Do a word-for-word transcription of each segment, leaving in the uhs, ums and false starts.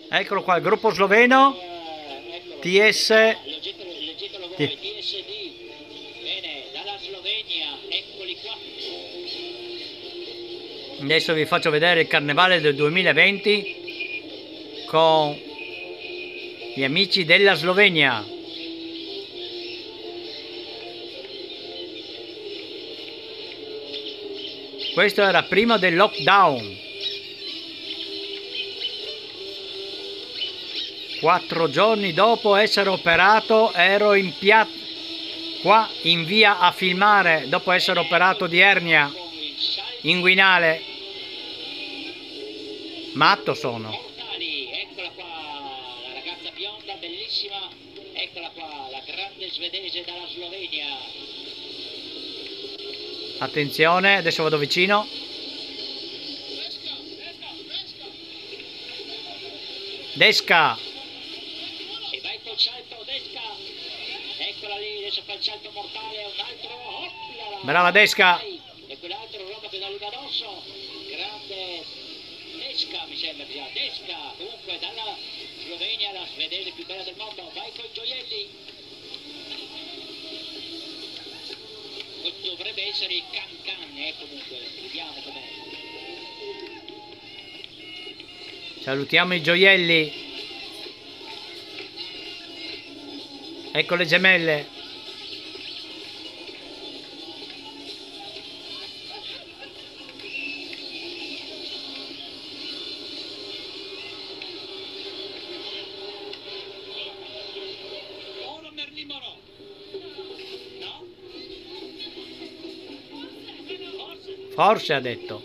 Eccolo qua, il gruppo sloveno T S. Leggetelo voi, T S D. Bene, dalla Slovenia, eccoli qua. Adesso vi faccio vedere il carnevale del duemilaventi con gli amici della Slovenia. Questo era prima del lockdown. Quattro giorni dopo essere operato ero in piazza qua in via a filmare dopo essere operato di ernia inguinale. Matto sono. Eccola qua, la ragazza bionda, bellissima. Eccola qua, la grande svedese dalla Slovenia. Attenzione, adesso vado vicino. Desca. E vai col salto, Desca. Eccola lì, adesso fa il salto mortale, un altro. Oppla, Brava Desca. e quell'altro roba che da lì addosso. Grande Desca, mi sembra sia. Desca, comunque dalla Slovenia, la svedese più bella del mondo. Vai con i gioielli. Dovrebbe essere il Can Can, eh, comunque, vediamo com'è. Salutiamo i gioielli. Ecco le gemelle. Oro Merlimoro. No? Forse. Forse ha detto.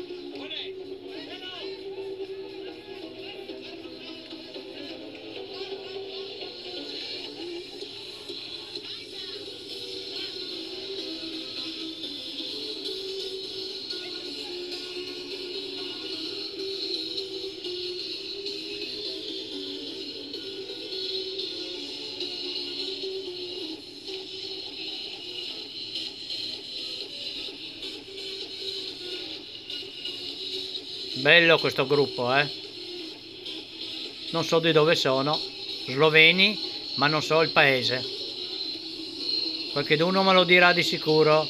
Bello questo gruppo, eh. Non so di dove sono. Sloveni, ma non so il paese. Qualcheduno me lo dirà di sicuro.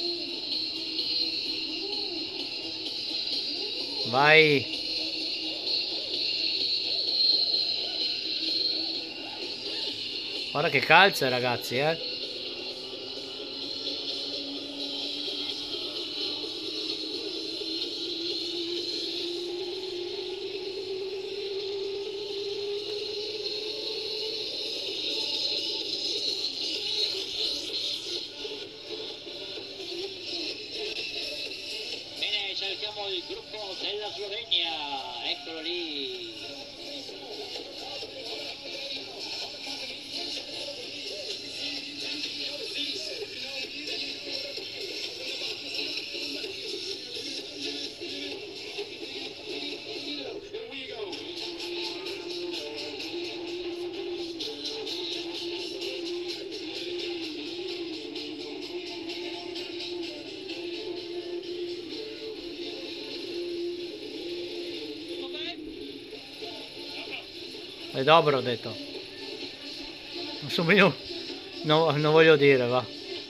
Vai. Guarda che calze, ragazzi, eh. Salutiamo il gruppo della Slovenia, eccolo lì. È dobro, ho detto. Non so più. No, non voglio dire, va.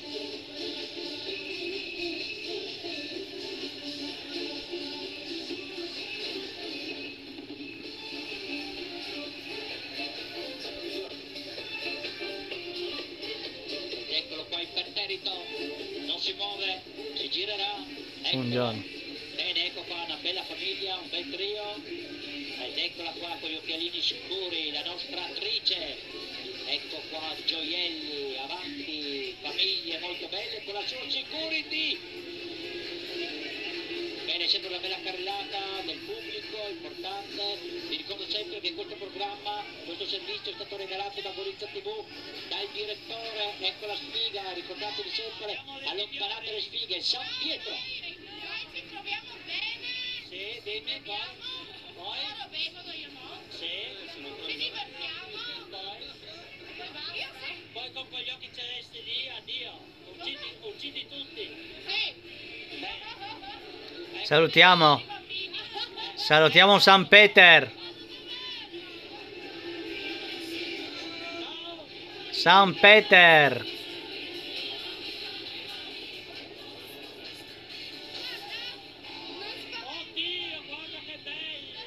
Eccolo qua imperterrito, non si muove, si girerà. Un giorno. Bene, ecco qua una bella famiglia, un bel trio. Ed eccola qua con gli occhialini scuri, la nostra attrice. Ecco qua gioielli, avanti, famiglie molto belle con la sua security. Bene, sempre una bella carrellata del pubblico, importante. Vi ricordo sempre che questo programma, questo servizio è stato regalato da Gorizia tivù, dal direttore. Ecco la sfiga, ricordatevi sempre, allontanate le sfighe, San Pietro. Noi ci troviamo bene. Sì, dimmi poi. Poi? Loro bevono, io no. Sì, Ci divertiamo. poi? Io sì. Poi con quegli occhi celesti lì, addio. Uccidi, uccidi tutti. Sì. Bene. Salutiamo. Salutiamo San Peter. San Peter. Oddio, guarda che bella!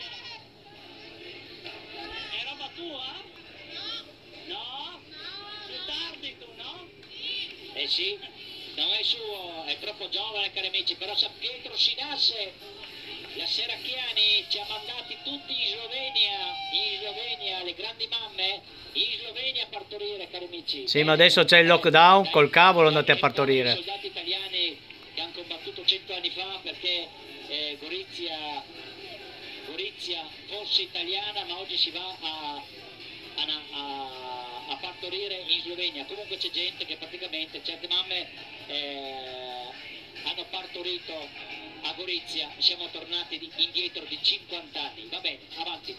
È roba tua? No? Più tardi tu, no? Eh sì, non è suo, è troppo giovane, cari amici, però San Pietro si nasce. La Serracchiani ci ha mandati tutti in Slovenia, in Slovenia, le grandi mamme, in Slovenia a partorire, cari amici. Sì, ma adesso c'è il lockdown, col cavolo andate a I partorire. soldati italiani che hanno combattuto cento anni fa perché eh, Gorizia, Gorizia fosse italiana, ma oggi si va a, a, a, a partorire in Slovenia. Comunque c'è gente che praticamente, certe mamme eh, hanno partorito a Gorizia, siamo tornati di, indietro di cinquanta anni. Va bene, avanti.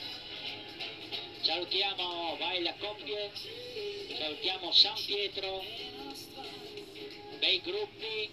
Salutiamo, vai la coppie, salutiamo San Pietro, bei gruppi,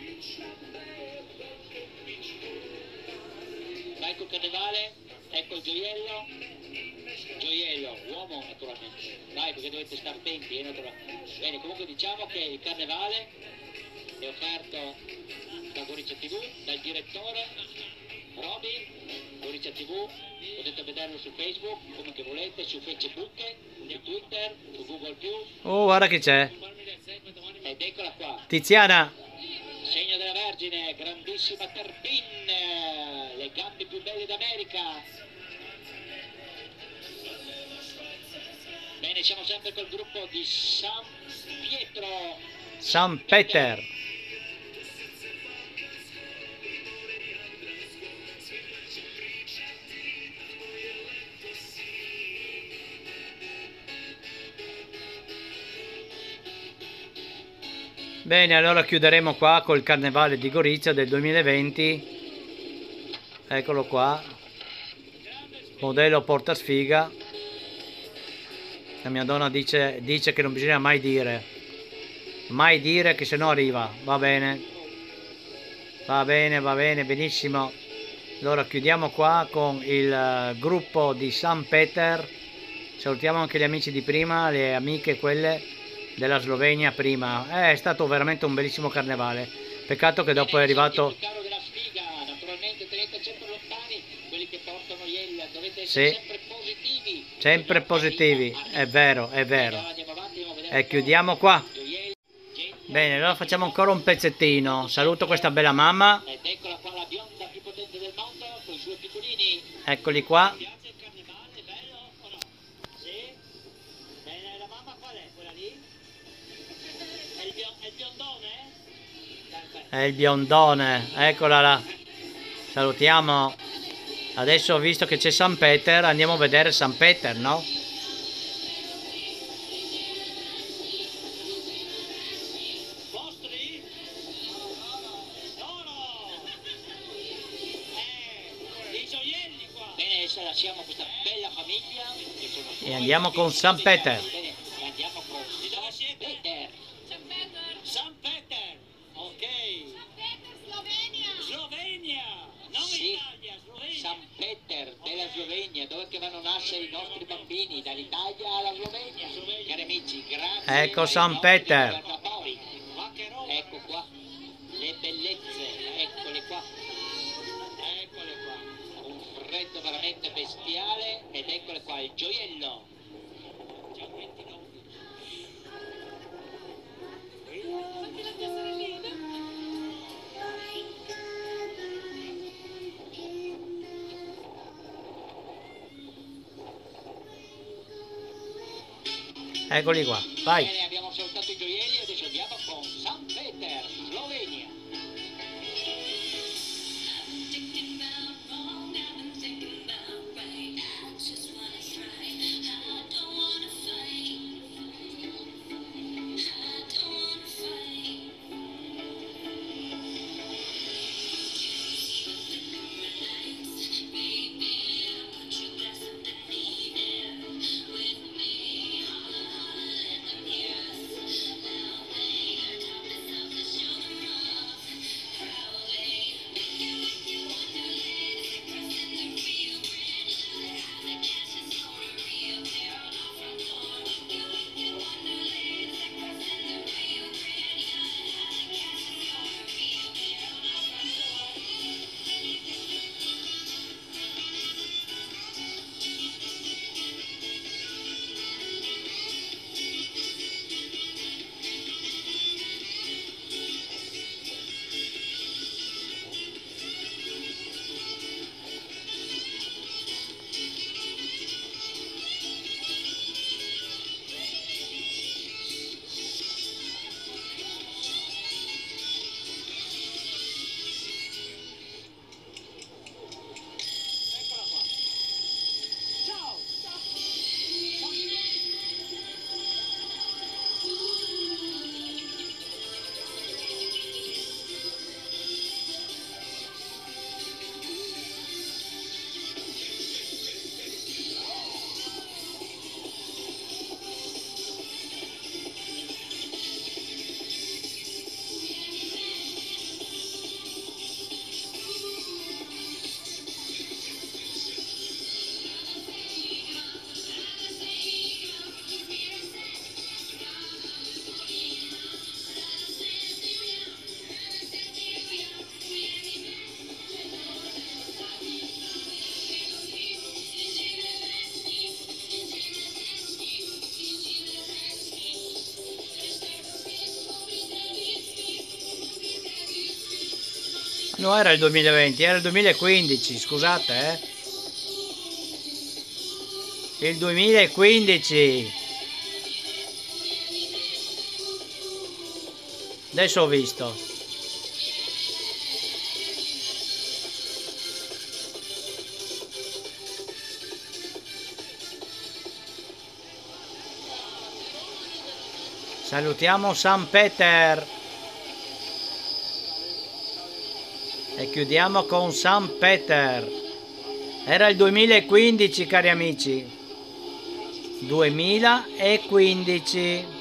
vai col carnevale, ecco il gioiello, gioiello, uomo naturalmente, vai perché dovete stare attenti, eh, naturalmente. Bene, comunque diciamo che il carnevale è offerto da Gorizia tivù, dal direttore Roby, Gorizia tivù, potete vederlo su Facebook, come che volete, su Facebook, su Twitter, su Google più, Oh, guarda chi c'è. ed eccola qua, Tiziana. segno della Vergine, grandissima Terpin, le gambe più belle d'America. Bene, siamo sempre col gruppo di San Pietro. San Peter. Bene, allora chiuderemo qua col carnevale di Gorizia del duemilaventi. Eccolo qua. Modello portasfiga. La mia donna dice, dice che non bisogna mai dire. Mai dire che se no arriva. Va bene. Va bene, va bene, benissimo. Allora chiudiamo qua con il uh, gruppo di San Peter. Salutiamo anche gli amici di prima, le amiche quelle della Slovenia prima. Eh, è stato veramente un bellissimo carnevale. Peccato che dopo è arrivato... Il caro della sfiga, naturalmente tenete sempre lontani quelli che portano iella, dovete essere Sì. sempre positivi. Sempre positivi, è vero, è vero. Andiamo avanti, andiamo a vedere E un po' chiudiamo qua. gioielli. Bene, allora facciamo ancora un pezzettino. Saluto questa bella mamma. Ed eccola qua la bionda più potente del mondo, con i suoi piccolini. Eccoli qua. Ti piace il carnevale, bello o no? Sì? Bene, la mamma qual è? Quella lì? È il, bio- è il biondone? Perfetto. È il biondone, eccola là. Salutiamo. Adesso, visto che c'è San Peter, andiamo a vedere San Peter, no? Vostri? Loro! Eh, i gioielli qua! Bene, adesso lasciamo questa bella famiglia. Che sono E suoi. andiamo con San Peter. Bene, e andiamo con Di dove San siete? Peter. San Peter. San Peter, ok. San Peter, Slovenia. Slovenia, non Sì. Italia, Slovenia. San Peter della Slovenia, dove che vanno a nascere i nostri bambini, dall'Italia alla Slovenia. Cari amici, grazie. Ecco ai San nostri Peter. governatori. Ma che roba. Ecco qua, le bellezze, eccole qua. Eccole qua. Un freddo veramente bestiale ed eccole qua, il gioiello. Fatti la tua sorellina. Eccoli qua, vai. Bene, abbiamo salutato i gioielli e adesso andiamo con San Peter, Slovenia. No, era il duemilaventi, era il duemilaquindici, scusate, eh. Il duemilaquindici. Adesso ho visto. Salutiamo San Peter. E chiudiamo con San Peter. Era il duemilaquindici, cari amici. duemilaquindici.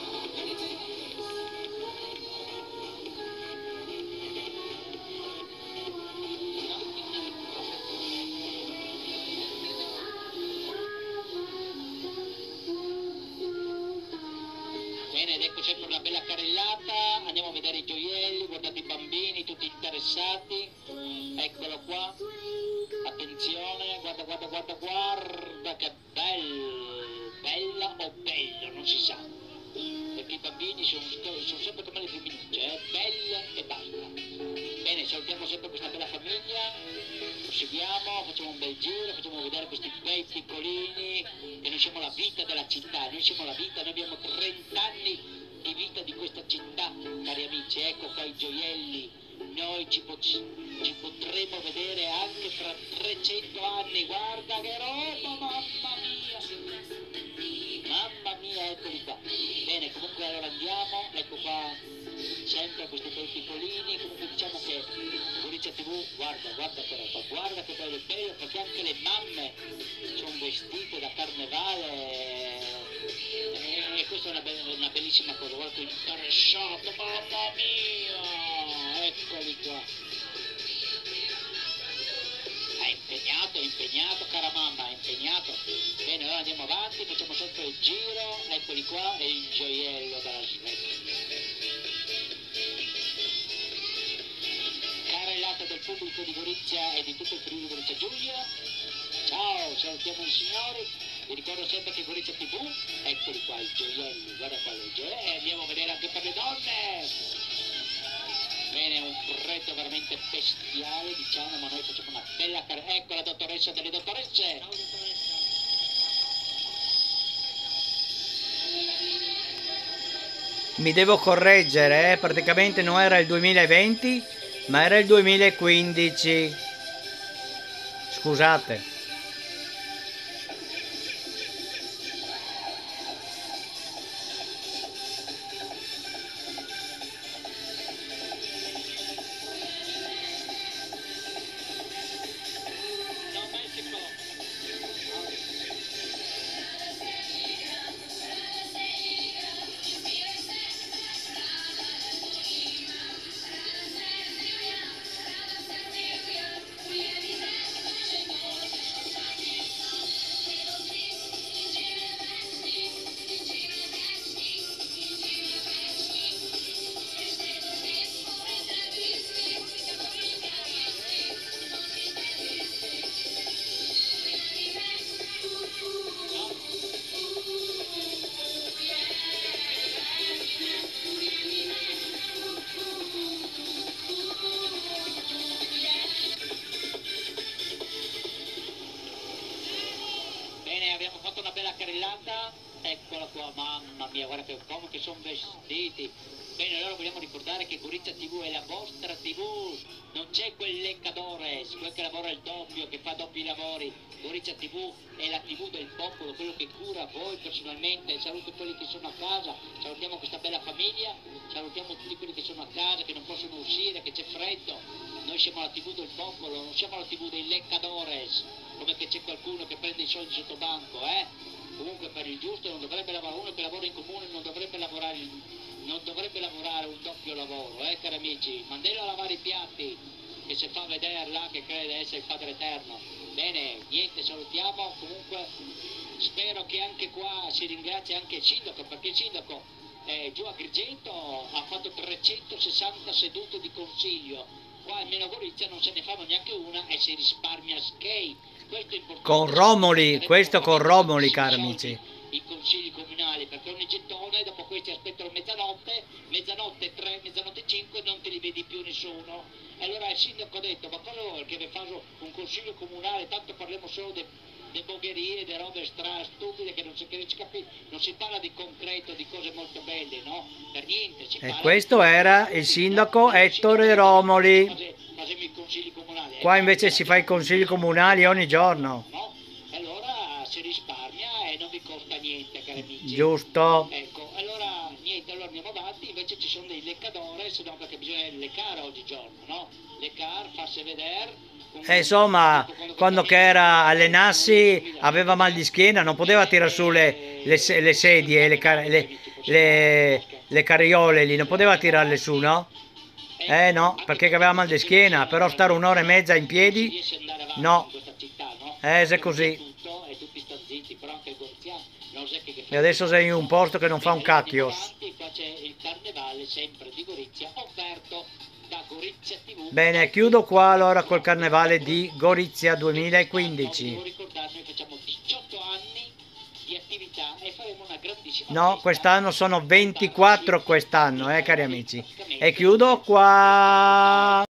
Bene, ed ecco sempre una bella carrellata, andiamo a vedere i gioielli, guardate i bambini, tutti interessati, eccolo qua, attenzione, guarda, guarda, guarda, guarda che bello, bella o bello, non si sa, perché i bambini sono, sono sempre come le femminucce, eh? Belle e basta. Bene, salutiamo sempre questa bella famiglia, proseguiamo, facciamo un bel giro, facciamo vedere questi bei piccolini, e noi siamo la vita della città, noi siamo la vita, noi abbiamo trenta anni di vita di questa città, cari amici, ecco qua i gioielli, noi ci, po ci potremo vedere anche fra trecento anni, guarda che roba, mamma mia, mamma mia, eccoli qua. Bene, comunque allora andiamo, ecco qua sempre questi bei piccolini, comunque diciamo che Gorizia tivù, guarda, guarda che roba, guarda che bello bello, perché anche le mamme sono vestite da carnevale, e questa è una, be una bellissima cosa, guarda che interessato, mamma mia, eccoli qua. È impegnato, è impegnato, cara mamma, è impegnato. Bene, allora andiamo avanti, facciamo sempre il giro, eccoli qua, e il gioiello dalla Svezia. Carrellata del pubblico di Gorizia e di tutto il Friuli Gorizia Giulia. Ciao, salutiamo i signori. Vi ricordo sempre che Gorizia tivù, eccoli qua i gioielli, guarda qua i gioielli, e andiamo a vedere anche per le donne. Bene, un freddo veramente bestiale, diciamo, ma noi facciamo una bella carrellata. Ecco la dottoressa delle dottoresse. Ciao dottoressa. Mi devo correggere, eh? Praticamente non era il duemilaventi, ma era il duemilaquindici. Scusate. carrellata, eccola qua, mamma mia, guarda che come che sono vestiti. Bene, allora vogliamo ricordare che Gorizia tivù è la vostra tivù, non c'è quel leccadores, quel che lavora il doppio, che fa doppi lavori. Gorizia tivù è la tivù del popolo, quello che cura voi personalmente. Saluto quelli che sono a casa, salutiamo questa bella famiglia, salutiamo tutti quelli che sono a casa, che non possono uscire, che c'è freddo. Noi siamo la tivù del popolo, non siamo la tivù dei leccadores, come che c'è qualcuno che prende i soldi sotto banco, eh? Comunque per il giusto non dovrebbe lavorare, uno che lavora in comune non dovrebbe lavorare, non dovrebbe lavorare un doppio lavoro, eh cari amici, mandelo a lavare i piatti, che se fa vederla che crede essere il Padre Eterno. Bene, niente, salutiamo, comunque spero che anche qua si ringrazia anche il sindaco, perché il sindaco eh, giù a Grigento ha fatto trecentosessanta sedute di consiglio, qua almeno a Gorizia non se ne fanno neanche una e si risparmia skate. Con Romoli, questo con Romoli, cari amici. I consigli comunali comunali, perché ogni gettone, dopo questi aspettano mezzanotte, mezzanotte tre, mezzanotte cinque, non te li vedi più nessuno. E allora il sindaco ha detto, ma cosa vuoi che vi faccio un consiglio comunale, tanto parliamo solo di de bogherie, di robe stra stupide che non si, che non si capisce, non si parla di concreto, di cose molto belle, no? Per niente. Si E parla questo di- era il sindaco Ettore Romoli. Fase- Facciamo i consigli comunali. Qua eh, invece si fa i consigli comunali ogni giorno. no? E allora si risparmia e non vi costa niente, cari amici. Giusto. Ecco, allora niente, allora andiamo avanti, invece ci sono dei leccadores, no, perché bisogna leccare oggigiorno, no? Leccar, farsi vedere. E insomma, quando che era allenarsi aveva mal di schiena, non poteva tirare su le, le se- le sedie, le, car- le, le, le carriole lì, non poteva tirarle su, no? Eh no, perché aveva mal di schiena, però stare un'ora e mezza in piedi, no. Eh, se è così. E adesso sei in un posto che non fa un cacchio. Qua c'è il carnevale sempre di Gorizia, offerto da Gorizia tivù. Bene, chiudo qua allora col carnevale di Gorizia duemilaquindici. Devo ricordarmi che facciamo diciotto anni di attività e faremo una grandissima No, festa. quest'anno sono ventiquattro quest'anno, eh cari amici. E chiudo qua.